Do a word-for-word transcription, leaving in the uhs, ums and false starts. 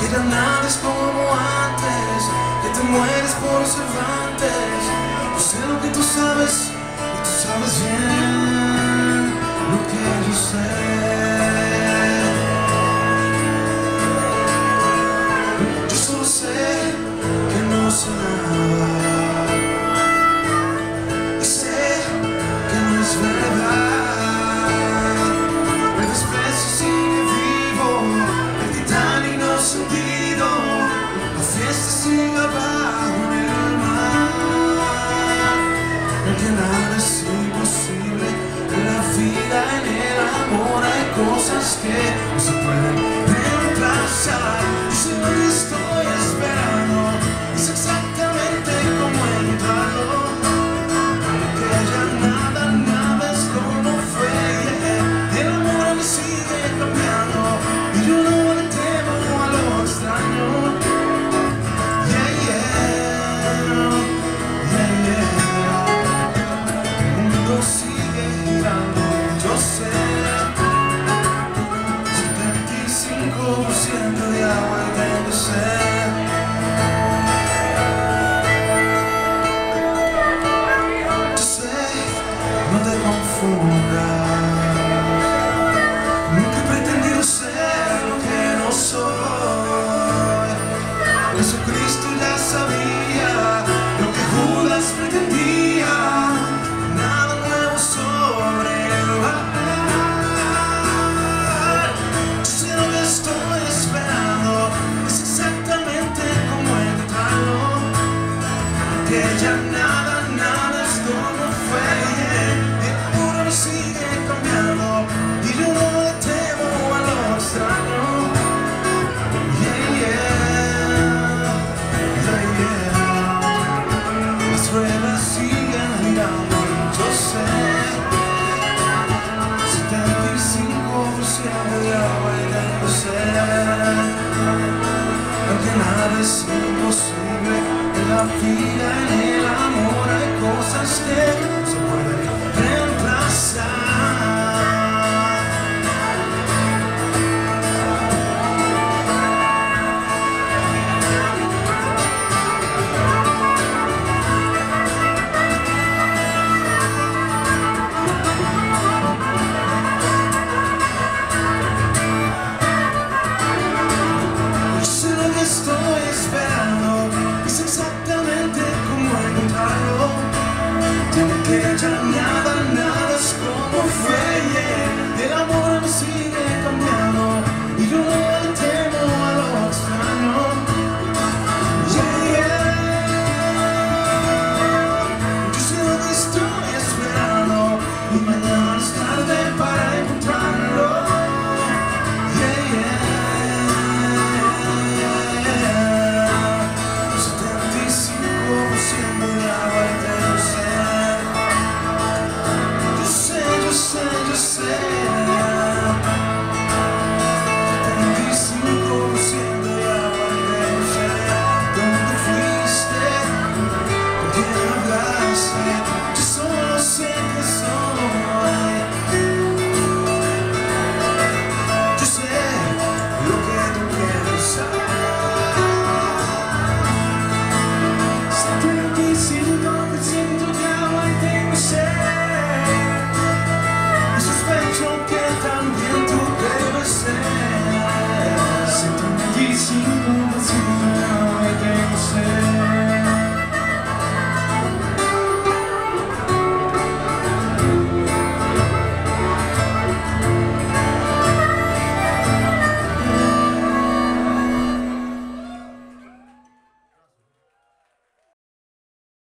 que ya nada es como antes, que te mueres por Cervantes. Yo sé lo que tú sabes y tú sabes bien lo que yo sé. Yo solo sé que no sé nada y sé que no es verdad. El desprecio sigue vivo, el Titanic no se ha hundido, la fiesta sigue abajo en el mar. Porque nada es imposible en la vida, en el amor hay cosas que no se pueden reemplazar. Yo sé lo que estoy esperando, es exactamente como encontrarlo, que ya nada, nada es como fue. El amor me sigue cambiando y yo no le temo a lo extraño. Yeah, yeah, yeah, yeah. El mundo sigue girando, yo sé. setenta y cinco por ciento de agua y tengo sed. Yo sé, no te confundas, nunca he pretendido ser lo que no soy. Jesucristo ya sabía lo que Judas pretendía, nada nuevo sobre el mar. Yo sé lo que estoy esperando, es exactamente como encontrarlo, que ya nada, nada es como fue. El mundo me sigue cambiando y yo no le temo a lo extraño. Yeah, yeah, yeah, yeah. Las ruedas siguen girando, yo sé. setenta y cinco por ciento de agua y tengo sed. Porque nada es imposible en la vida, en el amor hay cosas que